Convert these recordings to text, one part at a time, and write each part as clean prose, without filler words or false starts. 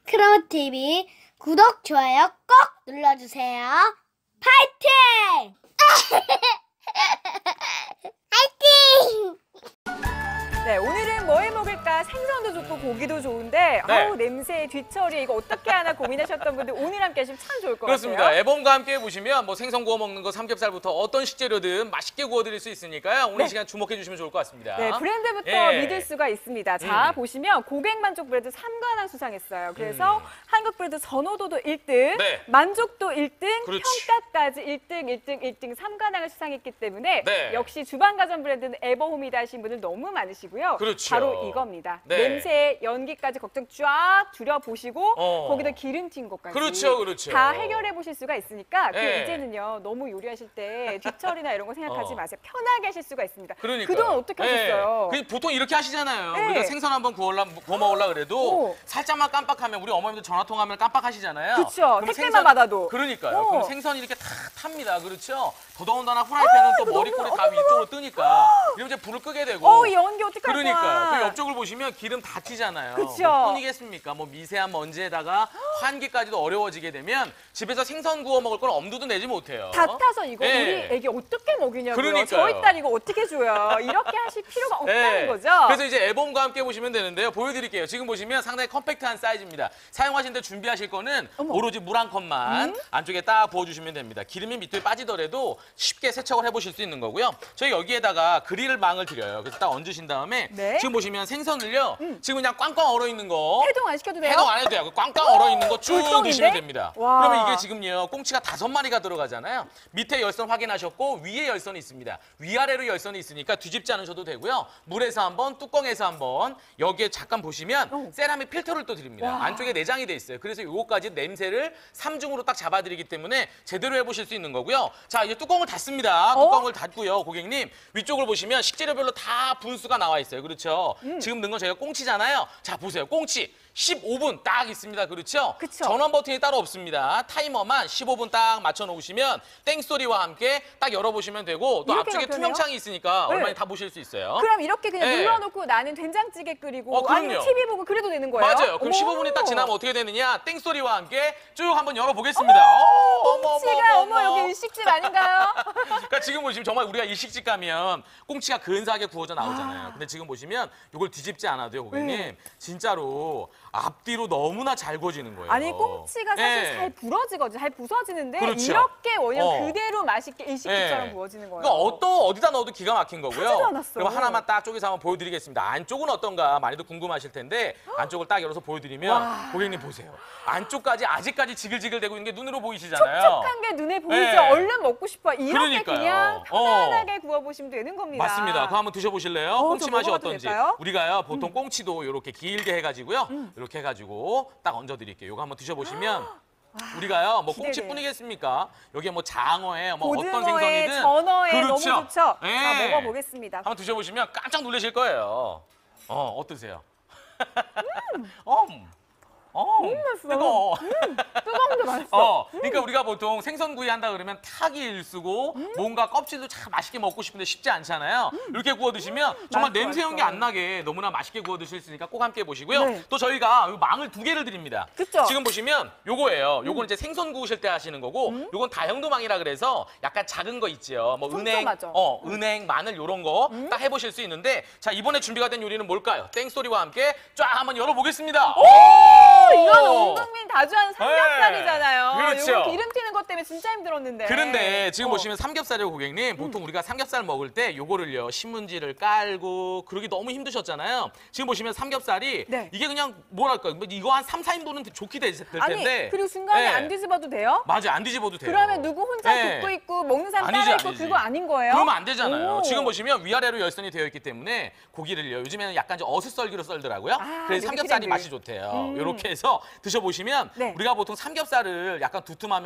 크로우TV 구독, 좋아요 꼭 눌러주세요. 파이팅! 파이팅! 네, 오늘은 뭐 해 먹을까? 생선도 좋고 고기도 좋은데 네. 아우 냄새, 뒤처리 이거 어떻게 하나 고민하셨던 분들 오늘 함께 하시면 참 좋을 것 그렇습니다. 같아요. 앨범과 함께 보시면 뭐 생선 구워 먹는 거, 삼겹살부터 어떤 식재료든 맛있게 구워드릴 수 있으니까요. 오늘 네. 시간 주목해 주시면 좋을 것 같습니다. 네, 브랜드부터 예. 믿을 수가 있습니다. 자, 보시면 고객 만족 브랜드 3관왕 수상했어요. 그래서 한국 브랜드 선호도도 1등, 네. 만족도 1등, 그렇지. 평가까지 1등 3관왕을 수상했기 때문에 네. 역시 주방가전 브랜드는 에버홈이다 하신 분들 너무 많으시고요. 그렇죠. 바로 이겁니다. 네. 냄새, 연기까지 걱정 쫙 줄여보시고 거기다 어. 기름 튄 것까지 그렇죠, 그렇죠. 다 해결해 보실 수가 있으니까 네. 이제는요 너무 요리하실 때 뒤처리나 이런 거 생각하지 어. 마세요. 편하게 하실 수가 있습니다. 그러니까요. 그동안 어떻게 하셨어요? 보통 이렇게 하시잖아요. 네. 우리가 생선 한번 구워 먹으려 그래도 오. 살짝만 깜빡하면 우리 어머님도 전화 통화하면 깜빡하시잖아요. 그쵸. 그럼 택배만 받아도. 그러니까요. 오. 그럼 생선이 이렇게 다 탑니다. 그렇죠. 더더군다나 후라이팬은 또 머리꼬리 다 위쪽으로 뜨니까 이러면 이제 불을 끄게 되고. 이 연기 어떡할 거야? 그러니까요. 그 옆쪽을 보시면 기름 다 튀잖아요. 그쵸. 뭐 뿐이겠습니까? 뭐 미세한 먼지에다가 환기까지도 어려워지게 되면 집에서 생선 구워 먹을 건 엄두도 내지 못해요. 다 타서 이거 네. 우리 애기 어떻게 먹이냐고요. 그러니까요. 저희 딸 이거 어떻게 줘요. 이렇게 하실 필요가 없다는 네. 거죠. 그래서 이제 앨범과 함께 보시면 되는데요. 보여드릴게요. 지금 보시면 상당히 컴팩트한 사이즈입니다. 사용하시는데 준비하실 거는 오로지 물 한 컵만 안쪽에 딱 부어주시면 됩니다. 기름이 밑에 빠지더라도 쉽게 세척을 해보실 수 있는 거고요. 저희 여기에다가 그릴 망을 드려요. 그래서 딱 얹으신 다음에 네. 지금 보시면 생선을요. 지금 그냥 꽝꽝 얼어 있는 거. 해동 안 시켜도 돼요? 해동 안 해도 돼요. 꽝꽝 얼어 있는 거 쭉 불덩인데? 넣으시면 됩니다. 와. 그러면 이게 지금요. 꽁치가 5마리가 들어가잖아요. 밑에 열선 확인하셨고 위에 열선이 있습니다. 위아래로 열선이 있으니까 뒤집지 않으셔도 되고요. 물에서 한번 뚜껑에서 한번 여기에 잠깐 보시면 세라믹 필터를 또 드립니다. 와. 안쪽에 내장이 돼 있어요. 그래서 요거까지 냄새를 3중으로 딱 잡아드리기 때문에 제대로 해보실 수 있는 거고요. 자, 이제 뚜껑을 닫습니다. 뚜껑을 닫고요. 고객님 위쪽을 보시면 식재료별로 다 분수가 나와 있어요. 그렇죠? 지금 넣은 건 저희가 꽁치잖아요. 자, 보세요. 꽁치 15분 딱 있습니다. 그렇죠? 그쵸. 전원 버튼이 따로 없습니다. 타이머만 15분 딱 맞춰 놓으시면 땡소리와 함께 딱 열어보시면 되고 또 이렇게 앞쪽에 간편해요? 투명창이 있으니까 네. 얼마나 다 보실 수 있어요. 그럼 이렇게 그냥 네. 눌러놓고 나는 된장찌개 끓이고 그럼요. 아니면 TV 보고 그래도 되는 거예요? 맞아요. 그럼 어머. 15분이 딱 지나면 어떻게 되느냐? 땡소리와 함께 쭉 한번 열어보겠습니다. 꽁치가 어머 여기 일식집 아닌가요? 그러니까 지금 보시면 정말 우리가 일식집 가면 꽁치가 근사하게 구워져 나오잖아요. 근데 지금 보시면 이걸 뒤집지 않아도요, 고객님. 진짜로 앞뒤로 너무나 잘 구워지는 거예요. 아니 꽁치가 사실 네. 잘 부러지거든요. 잘 부서지는데 그렇죠. 이렇게 원형 어. 그대로 맛있게 일식집처럼 네. 구워지는 거예요. 그러니까 어디다 넣어도 기가 막힌 거고요. 타지도 않았어. 그럼 하나만 딱 쪼개서 한번 보여드리겠습니다. 안쪽은 어떤가 많이들 궁금하실 텐데 안쪽을 딱 열어서 보여드리면 와. 고객님 보세요. 안쪽까지 아직까지 지글지글 되고 있는 게 눈으로 보이시잖아요. 촉촉한 게 눈에 보이죠? 네. 얼른 먹고 싶어. 이렇게 그러니까요. 그냥 편안하게 구워보시면 되는 겁니다. 맞습니다. 그거 한번 드셔보실래요? 꽁치 저 맛이 먹어봐도 어떤지. 될까요? 우리가요 보통 꽁치도 이렇게 길게 해가지고요. 이렇게 해가지고 딱 얹어드릴게요. 이거 한번 드셔보시면 우리가요 뭐 기대돼. 꽁치뿐이겠습니까? 여기에 뭐 장어에 뭐 어떤 고등어에 생선이든 전어에 그렇죠. 너무 좋죠? 예. 자, 먹어보겠습니다. 한번 드셔보시면 깜짝 놀라실 거예요. 어떠세요? 맛있어. 뜨거워. 뜨거운데 맛있어. 그러니까 우리가 보통 생선구이 한다 그러면 타기 일쓰고 뭔가 껍질도 참 맛있게 먹고 싶은데 쉽지 않잖아요. 이렇게 구워 드시면 정말 맛있어, 냄새 연기 맛있어. 안 나게 너무나 맛있게 구워 드실 수 있으니까 꼭 함께 보시고요. 네. 또 저희가 요 망을 2개를 드립니다. 그쵸? 지금 보시면 요거예요. 요거는 이제 생선 구우실 때 하시는 거고 요건 다형도망이라 그래서 약간 작은 거 있죠. 뭐 은행, 촘촘하죠. 은행, 마늘 요런 거 딱 해보실 수 있는데 자 이번에 준비가 된 요리는 뭘까요? 땡소리와 함께 쫙 한번 열어보겠습니다. 이건 온 국민 다 좋아하는 삼겹살이잖아요. 그렇죠. 이거 기름 튀는 것 때문에 진짜 힘들었는데. 그런데 지금 보시면 삼겹살이요, 고객님. 보통 우리가 삼겹살 먹을 때 요거를요, 신문지를 깔고 그러기 너무 힘드셨잖아요. 지금 보시면 삼겹살이 네. 이게 그냥 뭐랄까, 이거 한 3, 4인분은 좋게 될 아니 텐데. 그리고 중간에 네. 안 뒤집어도 돼요? 맞아요, 안 뒤집어도 돼요. 그러면 누구 혼자 네. 굽고 있고 먹는 사람 아니지, 따라 있고 아니지. 그거 아닌 거예요? 그러면 안 되잖아요. 오. 지금 보시면 위아래로 열선이 되어 있기 때문에 고기를요. 요즘에는 약간 좀 어슷썰기로 썰더라고요. 그래서 삼겹살이 뉴트렌드. 맛이 좋대요. 이렇게 해서 드셔보시면 네. 우리가 보통 삼겹살을 약간 두툼하면은 오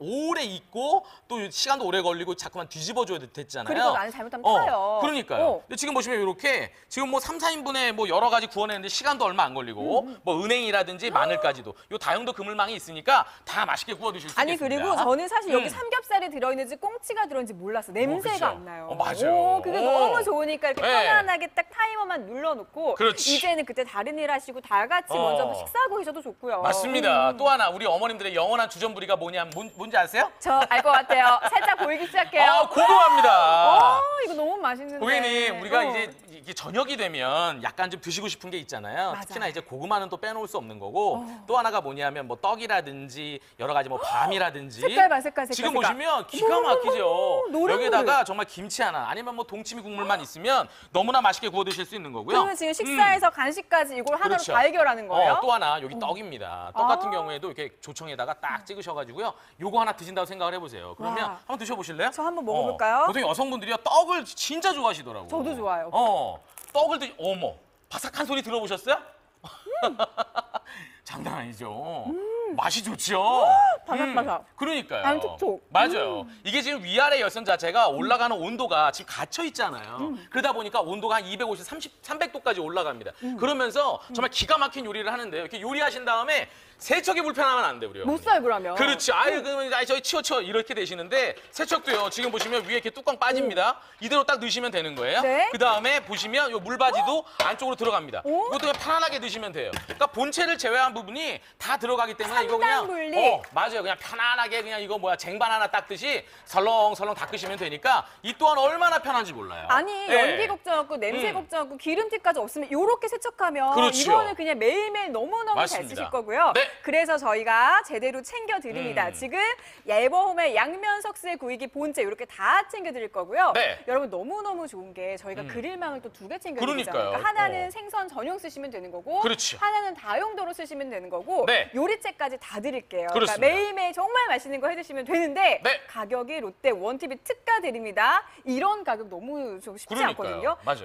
오래 익고 또 시간도 오래 걸리고 자꾸만 뒤집어줘야 됐잖아요. 그리고 안에 잘못하면 타요. 그러니까요. 근데 지금 보시면 이렇게 지금 뭐 3, 4인분에 뭐 여러 가지 구워내는데 시간도 얼마 안 걸리고 뭐 은행이라든지 마늘까지도 요 다용도 그물망이 있으니까 다 맛있게 구워 드실 수 아니 있겠습니다. 그리고 저는 사실 여기 삼겹살이 들어있는지 꽁치가 들어있는지 몰랐어. 냄새가 그쵸? 안 나요. 맞아요. 그게 너무 좋으니까 이렇게 네. 편안하게 딱 타이머만 눌러놓고 그렇지. 이제는 그때 다른 일 하시고 다 같이 먼저 식사하고 계셔도 좋고요. 맞습니다. 또 하나 우리 어머님들의 영원한 주전부리가 뭐냐면 뭔지 아세요? 저 알 것 같아요. 살짝 보이기 시작해요. 고소합니다. 이거 너무 맛있는데. 고객님, 우리가 이제 이게 저녁이 되면 약간 좀 드시고 싶은 게 있잖아요. 맞아요. 특히나 이제 고구마는 또 빼놓을 수 없는 거고 또 하나가 뭐냐면 뭐 떡이라든지 여러 가지 뭐 밤이라든지 색깔 봐, 색깔. 지금 보시면 기가 막히죠. 노릇노릇. 여기다가 정말 김치 하나 아니면 뭐 동치미 국물만 있으면 너무나 맛있게 구워 드실 수 있는 거고요. 그러면 지금 식사에서 간식까지 이걸 하나로 그렇죠. 다 해결하는 거예요? 또 하나 여기 떡입니다. 떡 같은 경우에도 이렇게 조청에다가 딱 찍으셔가지고요. 요거 하나 드신다고 생각을 해보세요. 그러면 와. 한번 드셔보실래요? 저 한번 먹어볼까요? 보통 여성분들이요 떡을 진짜 좋아하시더라고요. 저도 좋아요. 떡을 어머 바삭한 소리 들어보셨어요? 장난 아니죠. 맛이 좋죠. 바삭바삭. 그러니까요. 안 촉촉. 맞아요. 이게 지금 위아래 열선 자체가 올라가는 온도가 지금 갇혀 있잖아요. 그러다 보니까 온도가 한 250, 300도까지 올라갑니다. 그러면서 정말 기가 막힌 요리를 하는데요. 이렇게 요리하신 다음에 세척이 불편하면 안 돼요, 우리 못 살 그러면. 그렇지. 아유, 그러면 저희 치워 이렇게 되시는데 세척도요. 지금 보시면 위에 이렇게 뚜껑 빠집니다. 이대로 딱 넣으시면 되는 거예요. 네. 그 다음에 보시면 요 물바지도 안쪽으로 들어갑니다. 이것도 그냥 편안하게 드시면 돼요. 그러니까 본체를 제외한 부분이 다 들어가기 때문에 이거 그냥 분리. 맞아요. 그냥 편안하게 그냥 이거 뭐야 쟁반 하나 닦듯이 설렁설렁 닦으시면 되니까 이 또한 얼마나 편한지 몰라요. 아니 네. 연기 걱정 없고 냄새 걱정 없고 기름티까지 없으면 이렇게 세척하면 그렇죠. 이거는 그냥 매일매일 너무너무 잘 맞습니다. 쓰실 거고요. 네. 그래서 저희가 제대로 챙겨드립니다. 지금 예버홈의 양면 석쇠 구이기 본체 이렇게 다 챙겨드릴 거고요. 네. 여러분 너무너무 좋은 게 저희가 그릴망을 또 2개 챙겨드리잖아요. 그러니까요. 그러니까 하나는 생선 전용 쓰시면 되는 거고 그렇죠. 하나는 다용도로 쓰시면 되는 거고 네. 요리째까지 다 드릴게요. 그렇습니다. 그러니까 매일매일 정말 맛있는 거 해드시면 되는데 네. 가격이 롯데 원TV 특가 드립니다. 이런 가격 너무 좀 쉽지 그러니까요. 않거든요. 맞아요.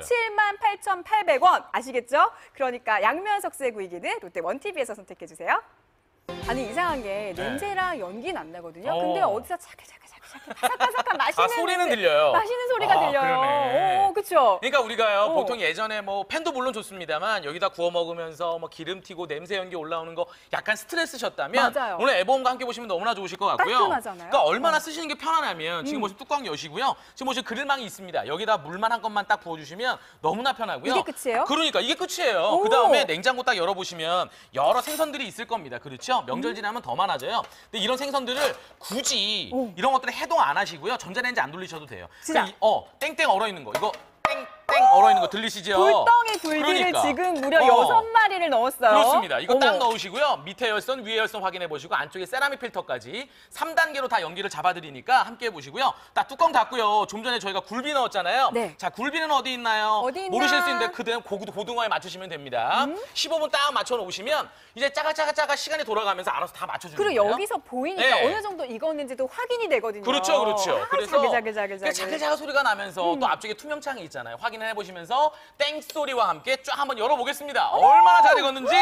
78,800원 아시겠죠? 그러니까 양면 석쇠 구이기는 롯데 원TV에서 선택해 주세요. 아니 이상한 게 냄새랑 연기는 안 나거든요. 근데 어디서 차게차게 바삭바삭한 맛있는 소리는 냄새, 들려요. 맛있는 소리가 들려요. 그러네. 그렇죠. 그러니까 우리가요 보통 예전에 뭐 팬도 물론 좋습니다만 여기다 구워 먹으면서 뭐 기름 튀고 냄새 연기 올라오는 거 약간 스트레스셨다면 맞아요. 오늘 애보험과 함께 보시면 너무나 좋으실 것 같고요. 깔끔하잖아요. 그러니까 얼마나 쓰시는 게 편하냐면 지금 보시면 뚜껑 여시고요. 지금 보시면 그릴망이 있습니다. 여기다 물만 한 것만 딱 부어주시면 너무나 편하고요. 이게 끝이에요? 그러니까 이게 끝이에요. 그 다음에 냉장고 딱 열어보시면 여러 생선들이 있을 겁니다. 그렇죠? 명절 지나면 더 많아져요. 근데 이런 생선들을 굳이 이런 것들은 해동 안 하시고요. 전자레인지 안 돌리셔도 돼요. 진짜? 그러니까 땡땡 얼어 있는 거 이거 땡땡 얼어 있는 거 들리시죠? 불덩이 굴비를 그러니까. 지금 무려 6마리를 넣었어요. 그렇습니다. 이거 어머. 딱 넣으시고요. 밑에 열선, 위에 열선 확인해 보시고 안쪽에 세라믹 필터까지 3단계로 다 연기를 잡아드리니까 함께 해보시고요. 딱 뚜껑 닫고요. 좀 전에 저희가 굴비 넣었잖아요. 네. 자, 굴비는 어디 있나요? 어디 있나? 모르실 수 있는데 그대로 고등어에 맞추시면 됩니다. 15분 딱 맞춰놓으시면 이제 짜가짜가 시간이 돌아가면서 알아서 다 맞춰주는 그리고 거예요. 여기서 보이니까 네. 어느 정도 익었는지도 확인이 되거든요. 그렇죠, 그렇죠. 아, 그래서 자글자글. 자글자글 소리가 나면서 또 앞쪽에 투명창이 있잖아요. 확인을 해보시면서 땡 소리와 함께 쫙 한번 열어보겠습니다. 얼마나 잘 익었는지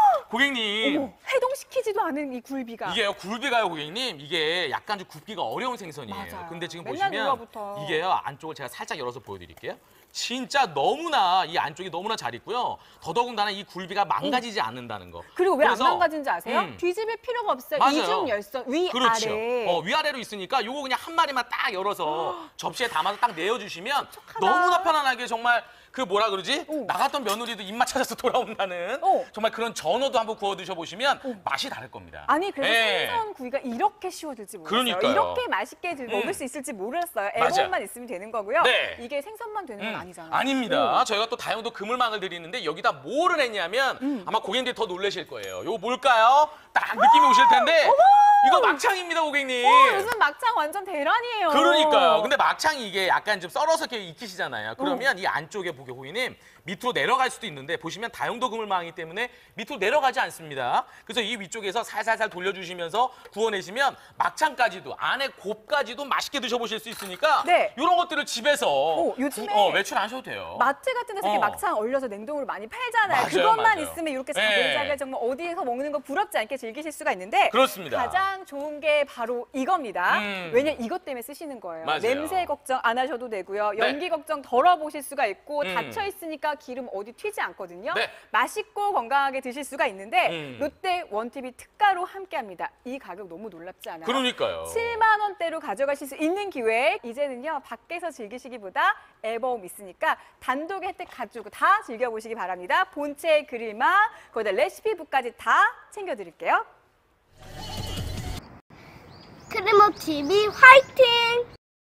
고객님. 어머, 해동시키지도 않은 이 굴비가. 이게요 굴비가요 고객님 이게 약간 좀 굽기가 어려운 생선이에요. 맞아요. 근데 지금 맨날 보시면 누가부터. 이게요 안쪽을 제가 살짝 열어서 보여드릴게요. 진짜 너무나 이 안쪽이 너무나 잘 익고요. 더더군다나 이 굴비가 망가지지 않는다는 거. 그리고 왜 안 그래서, 망가진지 아세요? 뒤집을 필요가 없어요. 맞아요. 이중 열선 위 그렇죠. 아래. 위아래로 있으니까 요거 그냥 한 마리만 딱 열어서 접시에 담아서 딱 내어주시면 촉촉하다. 너무나 편안하게 정말 그 뭐라 그러지? 나갔던 며느리도 입맛 찾아서 돌아온다는 정말 그런 전어도 한번 구워 드셔보시면 맛이 다를 겁니다. 아니 그래서 예. 생선 구이가 이렇게 쉬워질지 몰랐어요. 그러니까요. 이렇게 맛있게 먹을 수 있을지 몰랐어요. 맞아요. 애벌만 있으면 되는 거고요. 네. 이게 생선만 되는 건 아니잖아요. 아닙니다. 저희가 또 다용도 그물망을 드리는데 여기다 뭐를 했냐면 아마 고객님들이 더 놀라실 거예요. 요거 뭘까요? 딱 느낌이 오실 텐데 이거 막창입니다, 고객님. 요즘 막창 완전 대란이에요. 그러니까요. 근데 막창이 이게 약간 좀 썰어서 이렇게 익히시잖아요. 그러면 이 안쪽에 보게 고객님 밑으로 내려갈 수도 있는데 보시면 다용도 그물망이기 때문에 밑으로 내려가지 않습니다. 그래서 이 위쪽에서 살살살 돌려주시면서 구워내시면 막창까지도 안에 곱까지도 맛있게 드셔보실 수 있으니까 네. 이런 것들을 집에서 요즘에 외출 안 하셔도 돼요. 마트 같은 데서 이렇게 막창 얼려서 냉동으로 많이 팔잖아요. 맞아요, 그것만 맞아요. 있으면 이렇게 네. 자글자글 정말 어디에서 먹는 거 부럽지 않게 즐기실 수가 있는데 그렇습니다. 가장 가장 좋은 게 바로 이겁니다. 왜냐 이것 때문에 쓰시는 거예요. 맞아요. 냄새 걱정 안 하셔도 되고요. 네. 연기 걱정 덜어보실 수가 있고 닫혀 있으니까 기름 어디 튀지 않거든요. 네. 맛있고 건강하게 드실 수가 있는데 롯데 원TV 특가로 함께합니다. 이 가격 너무 놀랍지 않아요? 그러니까요. 7만 원대로 가져가실 수 있는 기회. 이제는요 밖에서 즐기시기보다 앨범 있으니까 단독 혜택 가지고 다 즐겨보시기 바랍니다. 본체 그릴마 거기다 레시피북까지 다 챙겨드릴게요. 크리머 TV 화이팅!